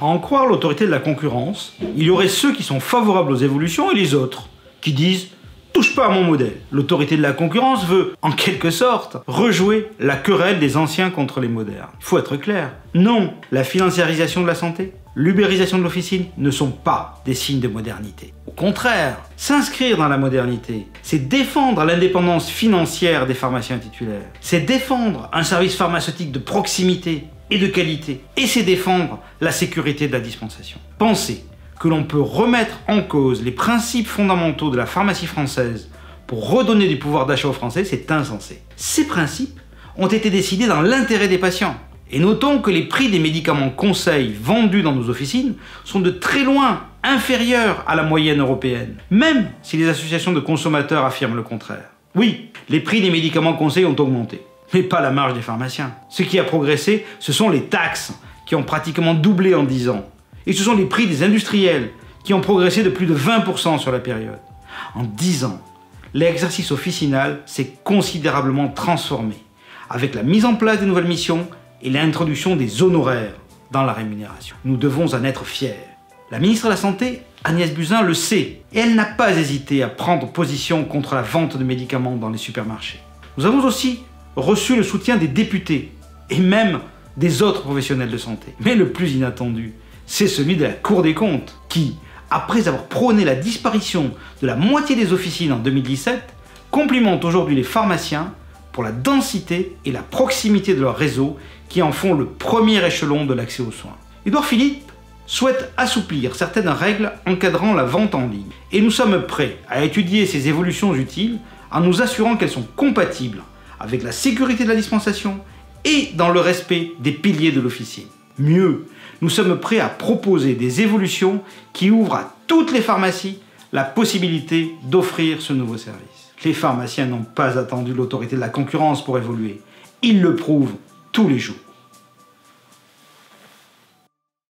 À en croire l'autorité de la concurrence, il y aurait ceux qui sont favorables aux évolutions et les autres qui disent « touche pas à mon modèle ». L'autorité de la concurrence veut, en quelque sorte, rejouer la querelle des anciens contre les modernes. Il faut être clair. Non, la financiarisation de la santé, l'ubérisation de l'officine ne sont pas des signes de modernité. Au contraire, s'inscrire dans la modernité, c'est défendre l'indépendance financière des pharmaciens titulaires, c'est défendre un service pharmaceutique de proximité et de qualité, et c'est défendre la sécurité de la dispensation. Pensez que l'on peut remettre en cause les principes fondamentaux de la pharmacie française pour redonner du pouvoir d'achat aux Français, c'est insensé. Ces principes ont été décidés dans l'intérêt des patients. Et notons que les prix des médicaments conseils vendus dans nos officines sont de très loin inférieurs à la moyenne européenne, même si les associations de consommateurs affirment le contraire. Oui, les prix des médicaments conseils ont augmenté, mais pas la marge des pharmaciens. Ce qui a progressé, ce sont les taxes, qui ont pratiquement doublé en 10 ans. Et ce sont les prix des industriels, qui ont progressé de plus de 20% sur la période. En 10 ans, l'exercice officinal s'est considérablement transformé, avec la mise en place des nouvelles missions et l'introduction des honoraires dans la rémunération. Nous devons en être fiers. La ministre de la Santé, Agnès Buzyn, le sait, et elle n'a pas hésité à prendre position contre la vente de médicaments dans les supermarchés. Nous avons aussi reçu le soutien des députés, et même des autres professionnels de santé. Mais le plus inattendu, c'est celui de la Cour des comptes, qui, après avoir prôné la disparition de la moitié des officines en 2017, complimente aujourd'hui les pharmaciens pour la densité et la proximité de leur réseau qui en font le premier échelon de l'accès aux soins. Édouard Philippe souhaite assouplir certaines règles encadrant la vente en ligne. Et nous sommes prêts à étudier ces évolutions utiles en nous assurant qu'elles sont compatibles avec la sécurité de la dispensation et dans le respect des piliers de l'officine. Mieux, nous sommes prêts à proposer des évolutions qui ouvrent à toutes les pharmacies la possibilité d'offrir ce nouveau service. Les pharmaciens n'ont pas attendu l'autorité de la concurrence pour évoluer. Ils le prouvent tous les jours.